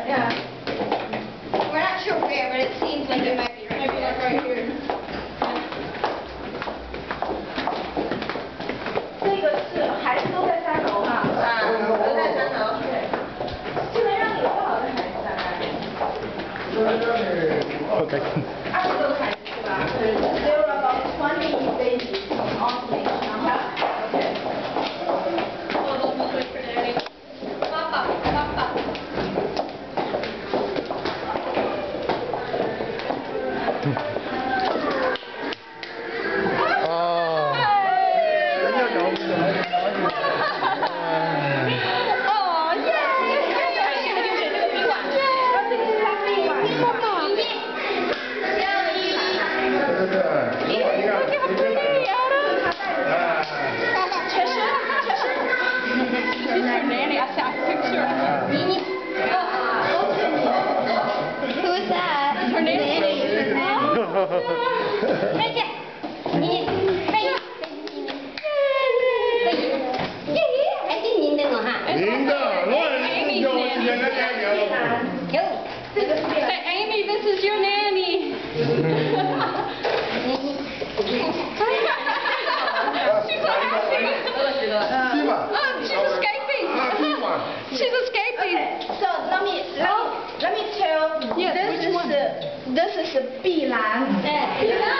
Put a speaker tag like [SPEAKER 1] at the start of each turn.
[SPEAKER 1] Yeah. We're not sure where, but it seems like it might be right
[SPEAKER 2] Maybe like right here.
[SPEAKER 3] 这个是孩子都在3楼哈。
[SPEAKER 1] 啊，都在3楼。
[SPEAKER 3] 对。就能让你多少个孩子大概？20多个孩子是吧？对。There were about 20 babies from orphanage. Okay.
[SPEAKER 2] Oh, those look like for Daddy.
[SPEAKER 1] Papa, Papa. Who's that? Her name is
[SPEAKER 2] Say, Amy, this is your nanny. She's escaping. She's escaping.
[SPEAKER 3] Okay, so let me tell.
[SPEAKER 2] Yes,
[SPEAKER 3] this is 碧蓝。